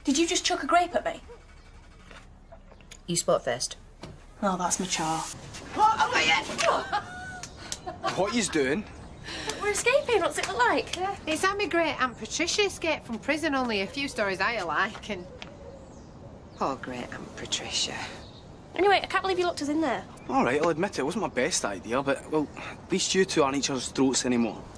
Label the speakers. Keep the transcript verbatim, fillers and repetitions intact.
Speaker 1: Did you just chuck a grape at me?
Speaker 2: You spoke first.
Speaker 1: Oh, that's mature.
Speaker 3: Oh, oh yeah. What are you doing?
Speaker 1: We're escaping. What's it look like?
Speaker 4: Yeah. It's how my great Aunt Patricia escaped from prison, only a few stories higher like, and... Poor great Aunt Patricia.
Speaker 1: Anyway, I can't believe you locked us in there.
Speaker 3: All right, I'll admit it, it wasn't my best idea, but, well, at least you two aren't each other's throats anymore.